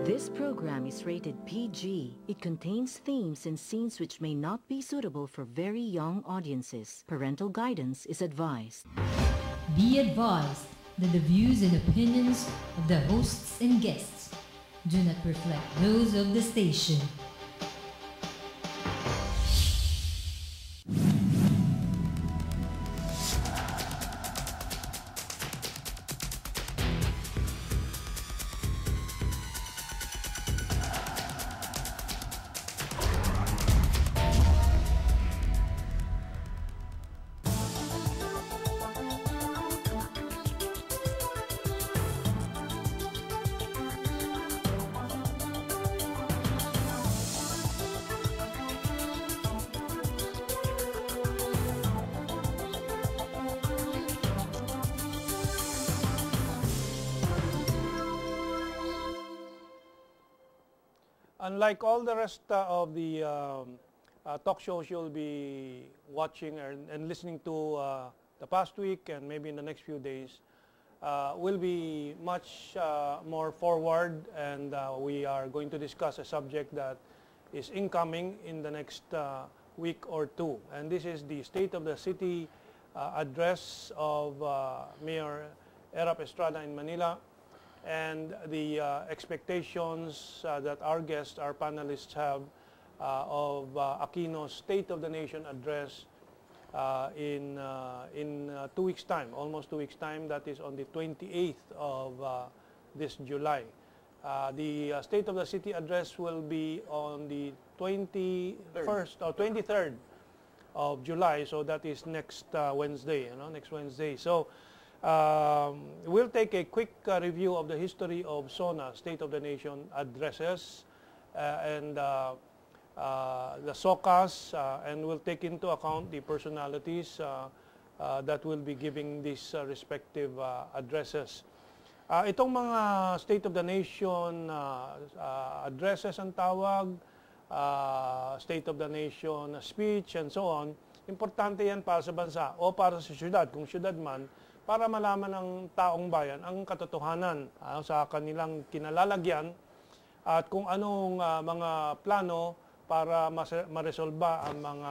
This program is rated PG. It contains themes and scenes which may not be suitable for very young audiences. Parental guidance is advised. Be advised that the views and opinions of the hosts and guests do not reflect those of the station. Unlike all the rest of the talk shows you'll be watching and listening to the past week and maybe in the next few days, will be much more forward, and we are going to discuss a subject that is incoming in the next week or two. And this is the State of the City address of Mayor Erap Estrada in Manila, and the expectations that our guests, our panelists have of Aquino's State of the Nation address in 2 weeks' time, almost 2 weeks' time. That is on the 28th of this July. The State of the City address will be on the 21st or 23rd of July, so that is next Wednesday, next Wednesday. So we'll take a quick review of the history of SONA, State of the Nation addresses, and the SOCAs, and we'll take into account the personalities that will be giving these respective addresses. Itong mga State of the Nation addresses ang tawag, State of the Nation speech, and so on, importante yan para sa bansa o para sa syudad, kung syudad man, para malaman ng taong bayan ang katotohanan sa kanilang kinalalagyan at kung anong mga plano para maresolba ang mga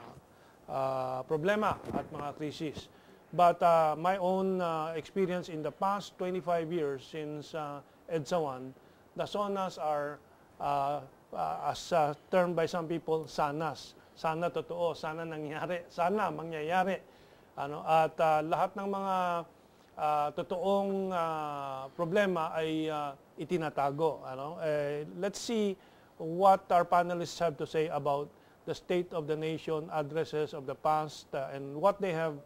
problema at mga krisis. But my own experience in the past 25 years since EDSA 1, the SONAs are, as termed by some people, sanas. Sana totoo, sana nangyari, sana mangyayari. At lahat ng mga totoong problema ay itinatago. Let's see what our panelists have to say about the State of the Nation addresses of the past and what they have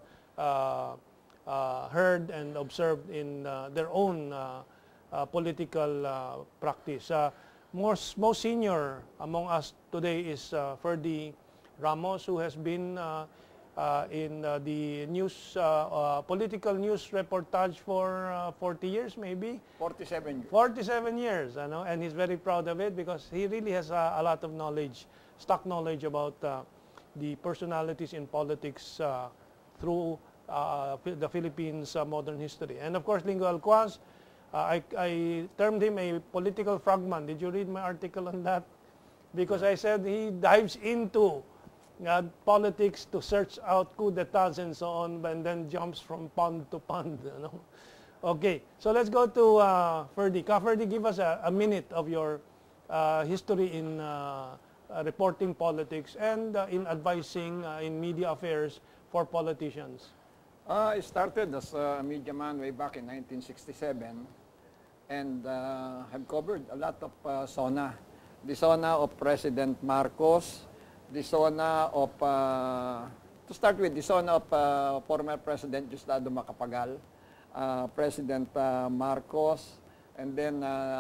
heard and observed in their own political practice. Most senior among us today is Ferdie Ramos, who has been in the news, political news reportage for 40 years maybe? 47 years. 47 years, and he's very proud of it because he really has a lot of knowledge, stock knowledge about the personalities in politics through the Philippines' modern history. And of course, Linggoy Alcuaz, I termed him a political frogman. Did you read my article on that? Because I said he dives into politics to search out coup d'etats and so on, and then jumps from pond to pond. Okay, so let's go to Ferdie. Ferdie, give us a minute of your history in reporting politics and in advising in media affairs for politicians. I started as a media man way back in 1967 and have covered a lot of SONA. The SONA of President Marcos, the SONA of, to start with, the SONA of former President Estrada Macapagal, President Marcos, and then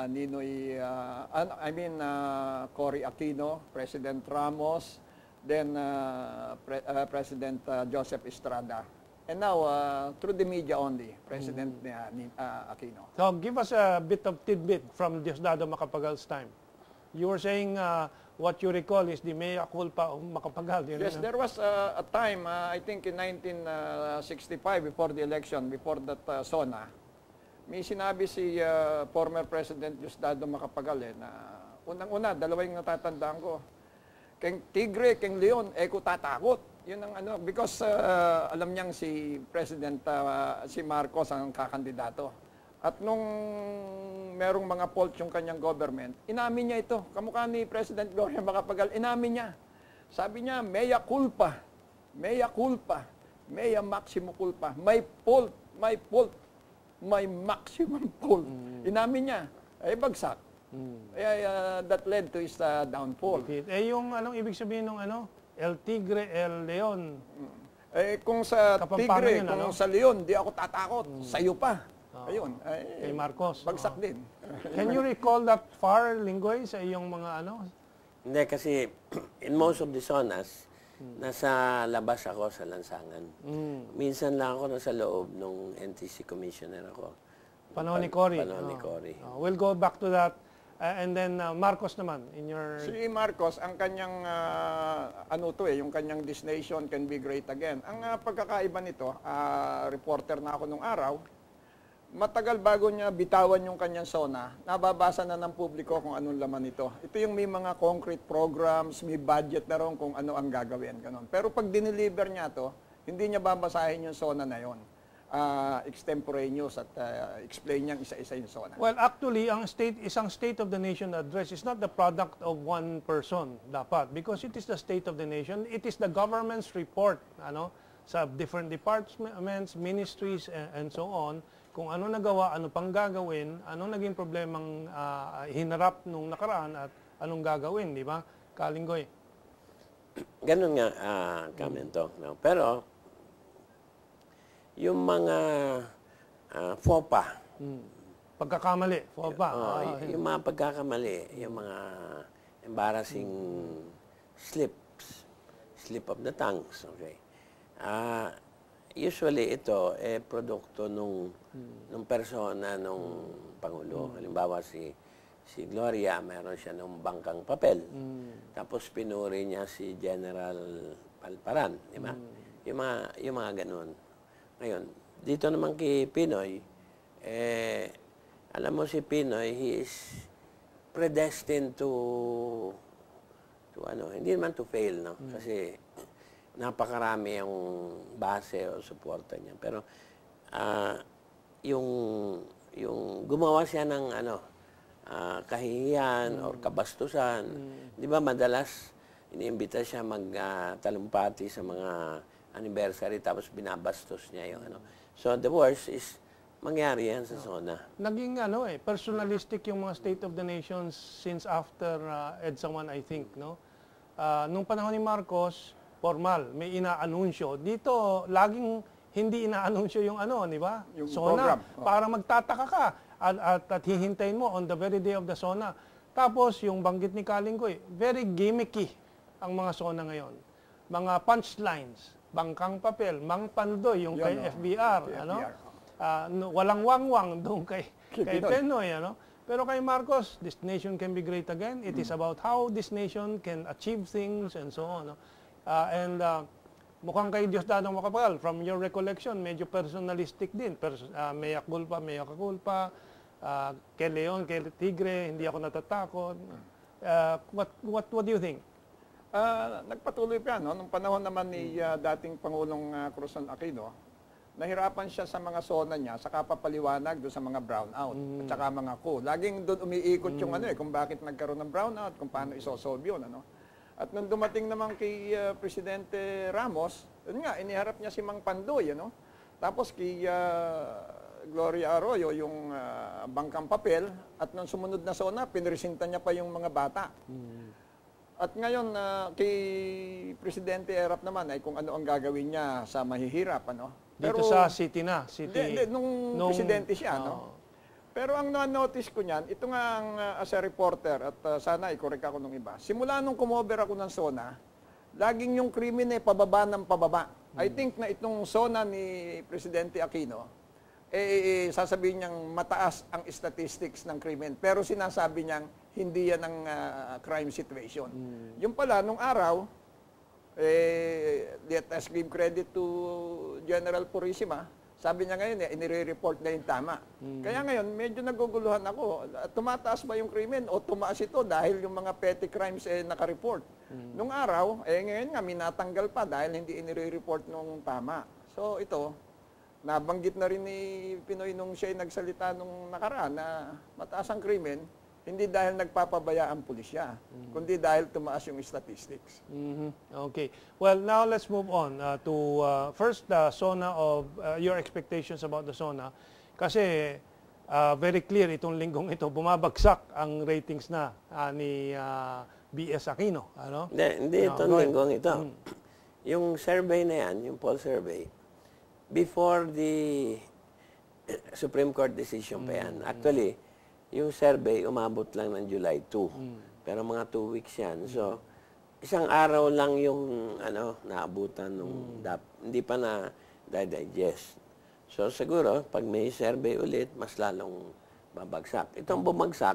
Cory Aquino, President Ramos, then President Joseph Estrada. And now, through the media only, President Aquino. So give us a bit of tidbit from Estrada Macapagal's time. You were saying what you recall is the mea culpa of Macapagal. Yes, there was a time, I think in 1965, before the election, before that SONA, may sinabi si former President Diosdado Macapagal na unang-una, dalawa yung natatandaan ko. Keng tigre, keng leon, ko tatakot. Yun ang ano, because alam niyang si President, si Marcos ang kakandidato. At nung merong mga fault yung kanyang government, inamin niya ito. Kamukha ni President Gloria Macapagal, inamin niya. Sabi niya, mea culpa, mea maximo culpa. May fault, may maximum fault. Inamin niya, ay bagsak. That led to his downfall. Yung anong ibig sabihin ng ano? El Tigre, El Leon. Kung sa tigre, yun, kung sa leon, di ako tatakot. Sa'yo pa. Ayun. Kay Marcos. Bagsak din. Can you recall that far, Linggoy, sa iyong mga ano? Hindi, kasi in most of the SONAs, nasa labas ako sa lansangan. Minsan lang ako nasa loob nung NTC commissioner ako. Panahon ni Cory. Panahon ni Cory. We'll go back to that. And then Marcos naman, in your... Si Marcos, ang kanyang, yung kanyang "This nation can be great again." Ang pagkakaiba nito, reporter na ako nung araw, matagal bago niya bitawan yung kanyang SONA, nababasa na ng publiko kung anong laman ito. Ito yung may mga concrete programs, may budget na ron kung ano ang gagawin. Ganun. Pero pag dineliver niya to, hindi niya babasahin yung SONA na yon. Extemporaneous at explain niyang isa-isa yung SONA. Well, actually, isang State of the Nation address is not the product of one person, dapat. Because it is the State of the Nation, it is the government's report, sa different departments, ministries, and so on, kung ano nagawa, ano pang gagawin, anong naging problemang hinarap nung nakaraan at anong gagawin, di ba? Kalinggoy. Ganun nga, kamento. No? Pero, yung mga FOPA. Pagkakamali, FOPA. Yung mga pagkakamali, yung mga embarrassing slip of the tongues. Okay. Usually ito produkto nung persona nung Pangulo. Halimbawa si Gloria, meron siya ng bangkang papel. Tapos pinuri niya si General Palparan, di ba? Yung mga ganun. Ngayon, dito naman kay Pinoy, alam mo si Pinoy, he is predestined to hindi naman to fail, no? Kasi napakarami yung base o suporta niya. Pero yung gumawa siya ng kahihiyan or kabastusan, di ba madalas iniimbita siya magtalumpati sa mga anniversary tapos binabastos niya yung So the worst is mangyari yan sa SONA. Naging personalistic yung mga State of the Nations since after EDSA 1, I think, no? Nung panahon ni Marcos, formal, may inaanunsyo. Dito, laging hindi inaanunsyo yung di ba? Yung SONA, program. para magtataka ka at hihintayin mo on the very day of the SONA. Tapos, yung banggit ni Kalinggoy, very gimmicky ang mga SONA ngayon. Mga punchlines, bangkang papel, mang pandoy, yung kay FBR, walang wangwang doon kay Penoy, Pero kay Marcos, this nation can be great again. It is about how this nation can achieve things and so on. Mukhang kay Diosdado Macapagal, from your recollection, medyo personalistic din. Mea culpa, kay Leon, kay Tigre, hindi ako natatakot. What do you think? Nagpatuloy pa, nung panahon naman ni dating Pangulong Cruzon Aquino, nahirapan siya sa mga SONA niya, saka papaliwanag doon sa mga brownout, at saka mga coup. Laging doon umiikot yung kung bakit nagkaroon ng brownout, kung paano isosolve yun, At nung dumating naman kay Presidente Ramos, yun nga, iniharap niya si Mang Pandoy, Tapos kay Gloria Arroyo, yung bangkang papel, at nung sumunod na SONA, pinresinta niya pa yung mga bata. At ngayon, kay Presidente Erap naman, ay kung ano ang gagawin niya sa mahihirap, Dito sa city na? Hindi, nung presidente siya, Pero ang na-notice ko niyan, ito nga ang as a reporter, at sana i-correct ako nung iba. Simula nung kumover ako ng SONA, laging yung krimen pababa ng pababa. I think na itong SONA ni Presidente Aquino, sasabihin niyang mataas ang statistics ng krimen. Pero sinasabi niyang hindi yan ang crime situation. Yung pala, nung araw, let us give credit to General Purisima, Sabi niya ngayon, inire-report na yung tama. Kaya ngayon, medyo naguguluhan ako. Tumataas ba yung krimen o tumaas ito dahil yung mga petty crimes naka-report? Nung araw, ngayon nga, minatanggal pa dahil hindi inire-report nung tama. So ito, nabanggit na rin ni Pinoy nung siya nagsalita nung nakaraan na mataas ang krimen, hindi dahil nagpapabaya ang pulisya, kundi dahil tumaas yung statistics. Okay. Well, now let's move on to first the SONA of your expectations about the SONA. Kasi very clear itong linggong ito, bumabagsak ang ratings na ni BS Aquino. Ano? Hindi itong linggong ito. Yung survey na yan, yung poll survey, before the Supreme Court decision pa yan. Actually, yung survey umabot lang ng July 2. Pero mga 2 weeks yan. So, isang araw lang yung naabutan nung hindi pa na digest. So, siguro, pag may survey ulit, mas lalong babagsak. Itong bumagsak,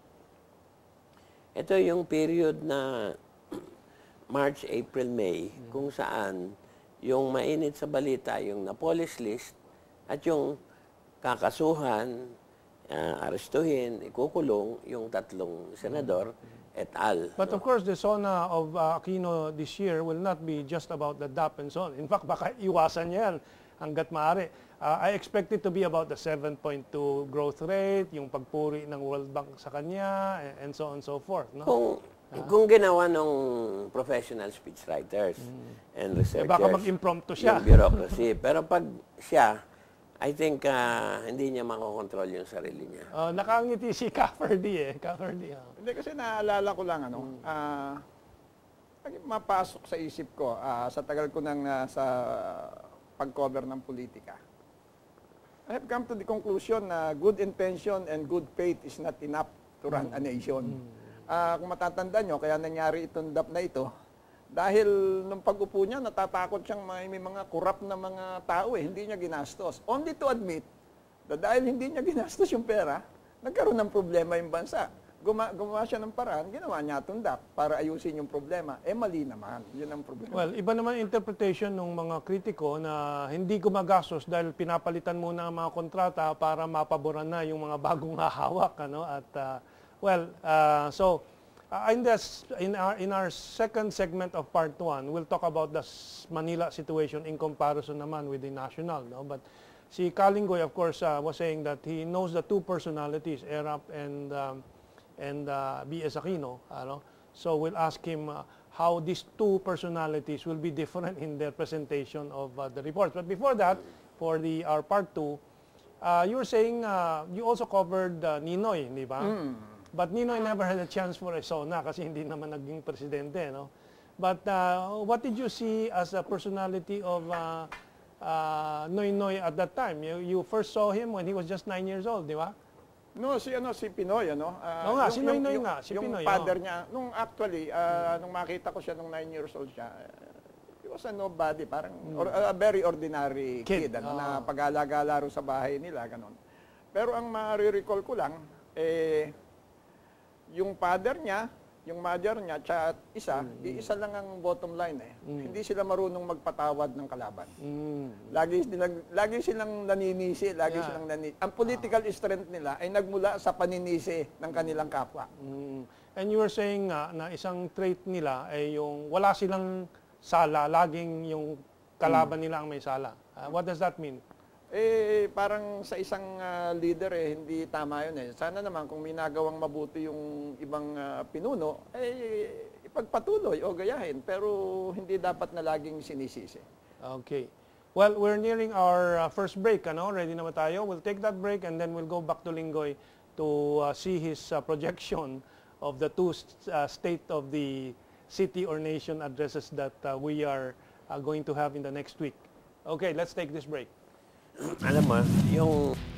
ito yung period na March, April, May, kung saan yung mainit sa balita, yung na-polish list, at yung kakasuhan, arestuhin, ikukulong yung 3 senador et al. But of course, the SONA of Aquino this year will not be just about the DAP and so on. In fact, baka iwasan niya yan hanggat maaari. I expect it to be about the 7.2 growth rate, yung pagpuri ng World Bank sa kanya, and so on and so forth. No? Kung ginawa ng professional speechwriters and researchers, baka mag-impromptu siya. Yung bureaucracy. Pero pag siya, I think hindi niya makokontrol yung sarili niya. Nakangiti si Ferdie Hindi kasi naalala ko lang mapasok sa isip ko sa tagal ko nang sa pag-cover ng politika. I have come to the conclusion na good intention and good faith is not enough to run a nation. Kung matatanda nyo, kaya nangyari itong DAP na ito, dahil nung pag-upo niya, natatakot siyang may mga corrupt na mga tao hindi niya ginastos. Only to admit na dahil hindi niya ginastos yung pera, nagkaroon ng problema yung bansa. Gumawa siya ng paraan, ginawa niya itong DAP para ayusin yung problema. Mali naman. Yun ang problema. Well, iba naman interpretation ng mga kritiko na hindi gumagastos dahil pinapalitan muna ang mga kontrata para mapaboran na yung mga bagong hahawak. At, so, in our second segment of part 1, we'll talk about the Manila situation in comparison naman with the national. No? But si Linggoy, of course, was saying that he knows the 2 personalities, Erap and BS Aquino. So we'll ask him how these 2 personalities will be different in their presentation of the reports. But before that, for our part 2, you were saying you also covered Ninoy, di ba? But Ninoy never had a chance for a SONA kasi hindi naman naging presidente, no? But what did you see as a personality of Noy at that time? You first saw him when he was just 9 years old, di ba? No, si Pinoy, si Noy nga, si Pinoy. Yung father niya, nung makita ko siya nung 9 years old siya, he was a nobody, parang a very ordinary kid na pag-alagala sa bahay nila, ganon. Pero ang ma-recall ko lang, yung father niya, yung mother niya, at isa lang ang bottom line Hindi sila marunong magpatawad ng kalaban. Lagi silang naninisi, Ang political strength nila ay nagmula sa paninisi ng kanilang kapwa. And you were saying na isang trait nila ay yung wala silang sala, laging yung kalaban nila ang may sala. What does that mean? Parang sa isang leader hindi tama yun Sana naman kung may nagawang mabuti yung ibang pinuno, ipagpatuloy o gayahin. Pero hindi dapat na laging sinisisi. Okay. Well, we're nearing our first break. Ready naman tayo? We'll take that break and then we'll go back to Linggoy to see his projection of the 2 state of the city or nation addresses that we are going to have in the next week. Okay, let's take this break. Alam mo, yung